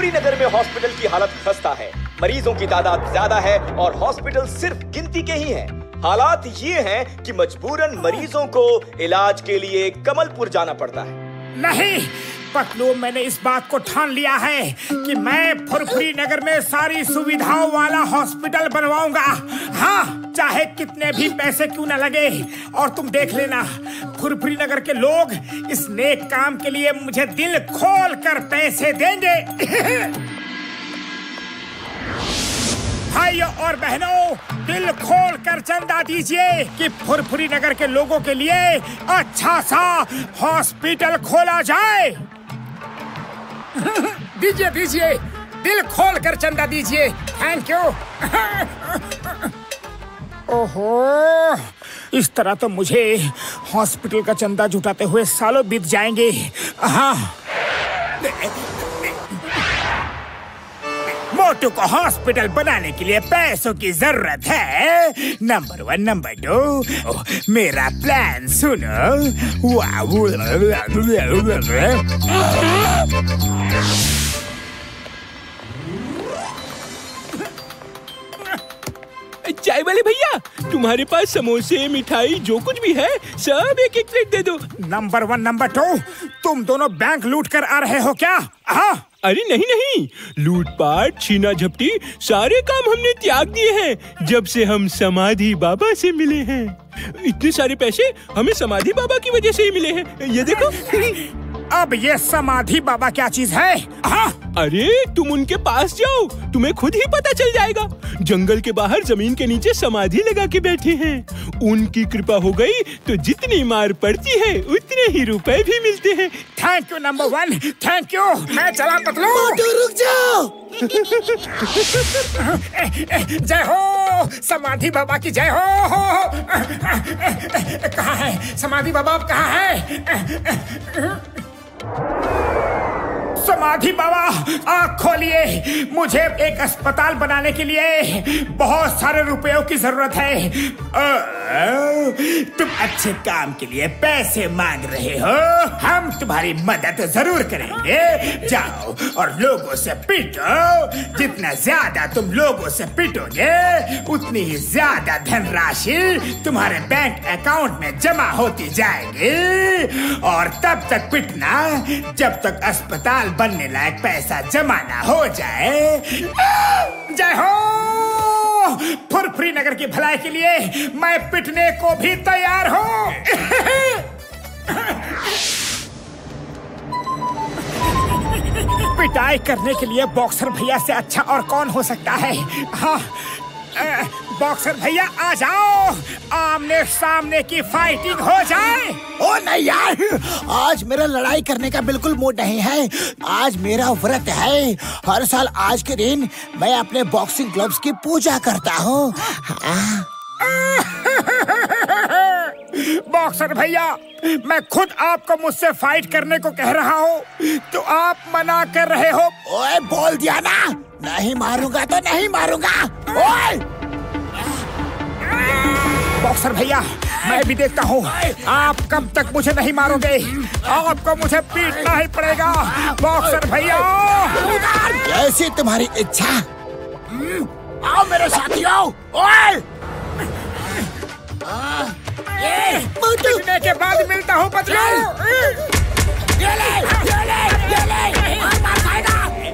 फुरफुरी नगर में हॉस्पिटल की हालत खस्ता है। मरीजों की तादाद ज्यादा है और हॉस्पिटल सिर्फ गिनती के ही हैं। हालात ये हैं कि मजबूरन मरीजों को इलाज के लिए कमलपुर जाना पड़ता है। नहीं पतलू, मैंने इस बात को ठान लिया है कि मैं फुरफुरी नगर में सारी सुविधाओं वाला हॉस्पिटल बनवाऊंगा। हाँ, चाहे कितने भी पैसे क्यों न लगे। और तुम देख लेना, फुरफुरी नगर के लोग इस नेक काम के लिए मुझे दिल खोल कर पैसे देंगे। भाइयों और बहनों, दिल खोल कर चंदा दीजिए कि फुरफुरी नगर के लोगों के लिए अच्छा सा हॉस्पिटल खोला जाए। दीजिए दीजिए, दिल खोल कर चंदा दीजिए। Thank you. ओहो, इस तरह तो मुझे हॉस्पिटल का चंदा जुटाते हुए सालों बीत जाएंगे। हाँ, मोटू को हॉस्पिटल बनाने के लिए पैसों की जरूरत है। नंबर 1, नंबर 2, मेरा प्लान सुनो। चाय वाले भैया, तुम्हारे पास समोसे, मिठाई, जो कुछ भी है सब एक एक प्लेट दे दो। नंबर 1, नंबर 2, तुम दोनों बैंक लूट कर आ रहे हो क्या? हाँ। अरे नहीं नहीं, लूटपाट, छीना झपटी सारे काम हमने त्याग दिए हैं जब से हम समाधि बाबा से मिले हैं। इतने सारे पैसे हमें समाधि बाबा की वजह से ही मिले हैं। ये देखो। अब ये समाधि बाबा क्या चीज है? हाँ? अरे तुम उनके पास जाओ, तुम्हें खुद ही पता चल जाएगा। जंगल के बाहर जमीन के नीचे समाधि लगा के बैठे हैं। उनकी कृपा हो गई तो जितनी मार पड़ती है उतने ही रुपए भी मिलते हैं। Thank you number 1, thank you. मैं चला पतलू। रुक जाओ। जय हो समाधि बाबा की, जय हो। कहाँ है समाधि बाबा? आप कहाँ है? समाधि बाबा, आँख खोलिए। मुझे एक अस्पताल बनाने के लिए बहुत सारे रुपयों की जरूरत है। तुम अच्छे काम के लिए पैसे मांग रहे हो, हम तुम्हारी मदद जरूर करेंगे। जाओ और लोगों से पीटो। जितना ज्यादा तुम लोगों से पीटोगे उतनी ही ज्यादा धनराशि तुम्हारे बैंक अकाउंट में जमा होती जाएगी। और तब तक पीटना जब तक अस्पताल बनने लायक पैसा जमा ना हो जाए। जय हो। फुरफुरी नगर की भलाई के लिए मैं पिटने को भी तैयार हूँ। पिटाई करने के लिए बॉक्सर भैया से अच्छा और कौन हो सकता है? हाँ, बॉक्सर भैया आ जाओ, आमने सामने की फाइटिंग हो जाए। ओ नहीं यार, आज मेरा लड़ाई करने का बिल्कुल मूड नहीं है। आज मेरा व्रत है। हर साल आज के दिन मैं अपने बॉक्सिंग ग्लव्स की पूजा करता हूँ। बॉक्सर भैया, मैं खुद आपको मुझसे फाइट करने को कह रहा हूँ तो आप मना कर रहे हो। ओए, बोल दिया ना, नहीं मारूंगा तो नहीं मारूंगा। ओए बॉक्सर भैया, मैं भी देखता हूँ आप कब तक मुझे नहीं मारोगे। आपको मुझे पीटना ही पड़ेगा बॉक्सर भैया। जैसी तुम्हारी इच्छा। आओ मेरे साथियों। ओए पीटने के बाद मिलता हूँ पतलू। ये ले, ये ले, ये ले, मार खाएगा।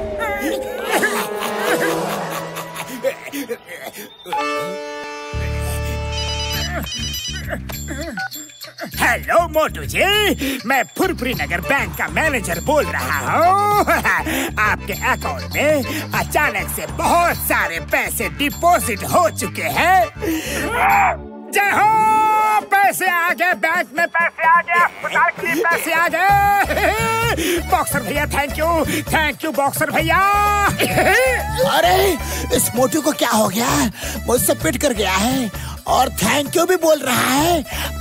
हेलो मोटू जी, मैं फुरफुरी नगर बैंक का मैनेजर बोल रहा हूँ। आपके अकाउंट में अचानक से बहुत सारे पैसे डिपॉजिट हो चुके हैं। जय हो, पैसे आ गए, बैंक में पैसे आ गए, अस्पताल के लिए पैसे आ गए। बॉक्सर भैया थैंक यू बॉक्सर भैया। अरे इस मोटू को क्या हो गया? मुझसे पिट कर गया है और थैंक यू भी बोल रहा है।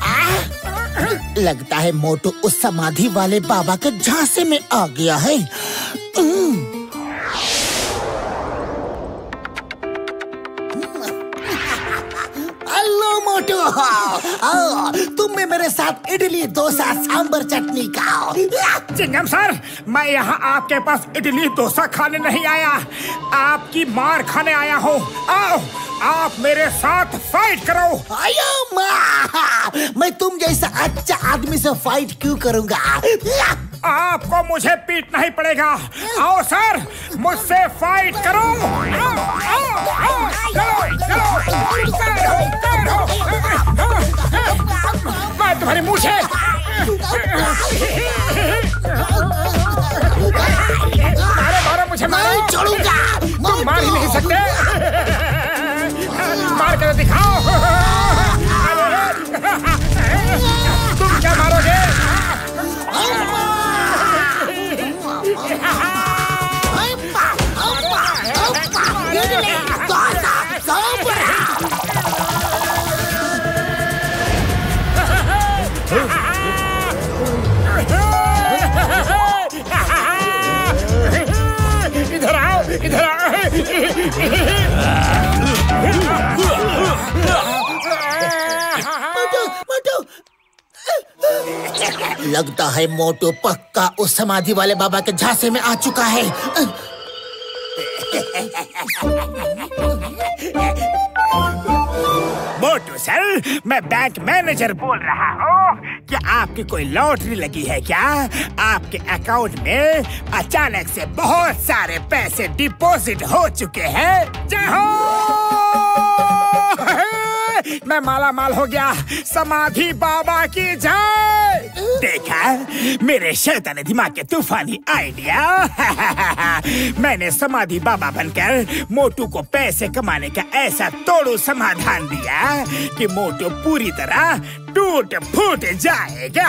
लगता है मोटू उस समाधि वाले बाबा के झांसे में आ गया है। हेलो मोटू, तुम में मेरे साथ इडली, डोसा, सांबर, चटनी खाओ। चिंगम सर, मैं यहाँ आपके पास इडली डोसा खाने नहीं आया, आपकी मार खाने आया हूँ। आओ, आप मेरे साथ फाइट करो। आयो माँ, मैं तुम जैसा अच्छा आदमी से फाइट क्यों करूँगा? आपको मुझे पीटना ही पड़ेगा। आओ सर, मुझसे फाइट करो। आओ, आओ, आओ, चलो, मैं तुम्हारे मुंह से मारो, मुझे मारो। छोड़ूंगा, तुम मार ही नहीं सकते। मार कर दिखाओ। तुम क्या मारोगे? इधर आओ, इधर आओ। लगता है मोटू पक्का उस समाधि वाले बाबा के झांसे में आ चुका है। मोटू सर, मैं बैंक मैनेजर बोल रहा हूँ। क्या आपकी कोई लॉटरी लगी है क्या? आपके अकाउंट में अचानक से बहुत सारे पैसे डिपॉजिट हो चुके हैं। जय हो, मैं माला माल हो गया। समाधि बाबा की जय। देखा मेरे शैतानी दिमाग के तूफानी आइडिया। मैंने समाधि बाबा बनकर मोटू को पैसे कमाने का ऐसा तोड़ू समाधान दिया कि मोटू पूरी तरह टूट फूट जाएगा।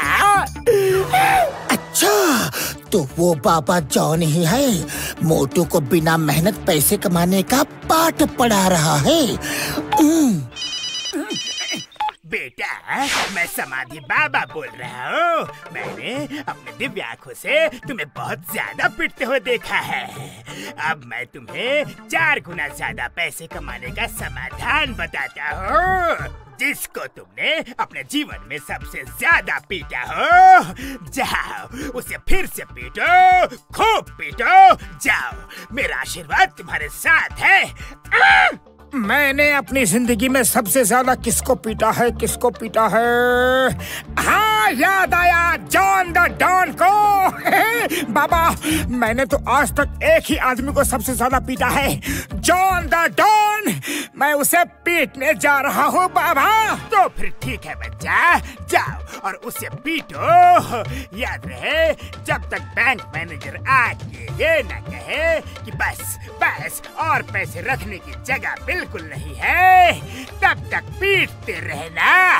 अच्छा, तो वो बाबा जॉन ही है, मोटू को बिना मेहनत पैसे कमाने का पाठ पढ़ा रहा है। बेटा, मैं समाधि बाबा बोल रहा हूँ। मैंने अपने दिव्य आँखों से तुम्हें बहुत ज्यादा पिटते हुए देखा है। अब मैं तुम्हें 4 गुना ज्यादा पैसे कमाने का समाधान बताता हूँ, जिसको तुमने अपने जीवन में सबसे ज्यादा पीटा हो। जाओ, उसे फिर से पीटो, खूब पीटो। जाओ, मेरा आशीर्वाद तुम्हारे साथ है। मैंने अपनी जिंदगी में सबसे ज्यादा किसको पीटा है? हाँ, याद आया, जॉन द डॉन को। बाबा, मैंने तो आज तक एक ही आदमी को सबसे ज्यादा पीटा है, जॉन द डॉन। मैं उसे पीटने जा रहा हूँ बाबा। तो फिर ठीक है बच्चा, जाओ और उसे पीटो। याद रहे, जब तक बैंक मैनेजर आके ये न कहे कि बस और पैसे रखने की जगह बिल्कुल नहीं है, तब तक पीटते रहना।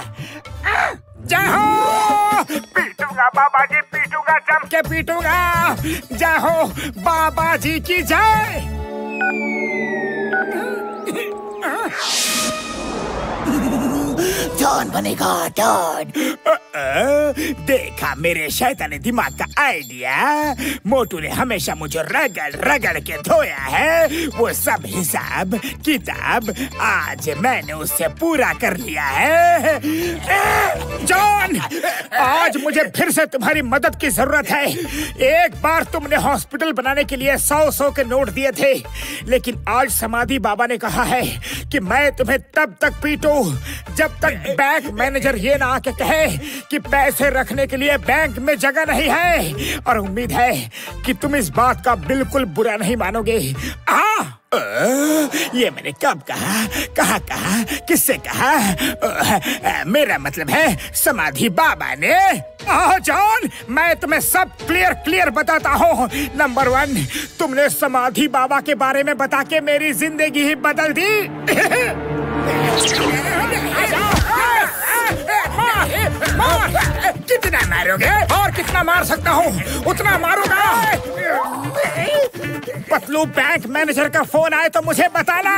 जाओ, पीटूंगा बाबा जी, पीटूंगा, जम के पीटूंगा। जाओ, बाबा जी की जय। जॉन बनेगा डॉन। देखा मेरे शैतानी दिमाग का आइडिया। मोटू ने हमेशा मुझे रगड़ के धोया है। वो सब हिसाब किताब आज मैंने उससे पूरा कर लिया है। जॉन, आज मुझे फिर से तुम्हारी मदद की जरूरत है। एक बार तुमने हॉस्पिटल बनाने के लिए 100 के नोट दिए थे, लेकिन आज समाधि बाबा ने कहा है कि मैं तुम्हें तब तक पीटूं जब तक बैंक मैनेजर ये ना आके कहे कि पैसे रखने के लिए बैंक में जगह नहीं है। और उम्मीद है कि तुम इस बात का बिल्कुल बुरा नहीं मानोगे। ये मैंने कब कहा, किससे कहा? मेरा मतलब है समाधि बाबा ने। जॉन, मैं तुम्हें सब क्लियर बताता हूँ। नंबर 1, तुमने समाधि बाबा के बारे में बता के मेरी जिंदगी ही बदल दी। कितना मारोगे? और कितना मार सकता हूँ उतना मारूंगा। पतलू, बैंक मैनेजर का फोन आए तो मुझे बताना।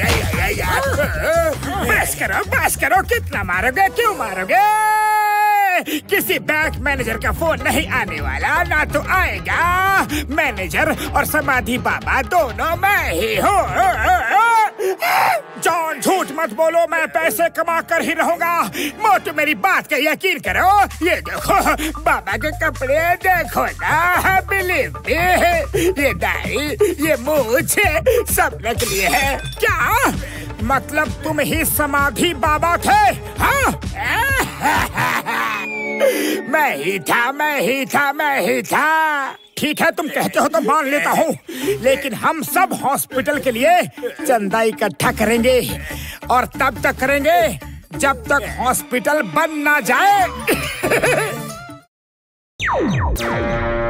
बस करो, कितना मारोगे? क्यों मारोगे? किसी बैंक मैनेजर का फोन नहीं आने वाला, ना तो आएगा। मैनेजर और समाधि बाबा दोनों मैं ही हूँ। जॉन झूठ मत बोलो, मैं पैसे कमा कर ही रहूंगा। मोटू मेरी बात का यकीन करो। ये देखो बाबा के कपड़े देखो ना, बिलीव मी। ये दाढ़ी, ये मूंछ सब नकली है। क्या मतलब तुम ही समाधि बाबा थे? हाँ? मैं ही था। ठीक है, तुम कहते हो तो मान लेता हूँ, लेकिन हम सब हॉस्पिटल के लिए चंदा इकट्ठा करेंगे और तब तक करेंगे जब तक हॉस्पिटल बंद ना जाए।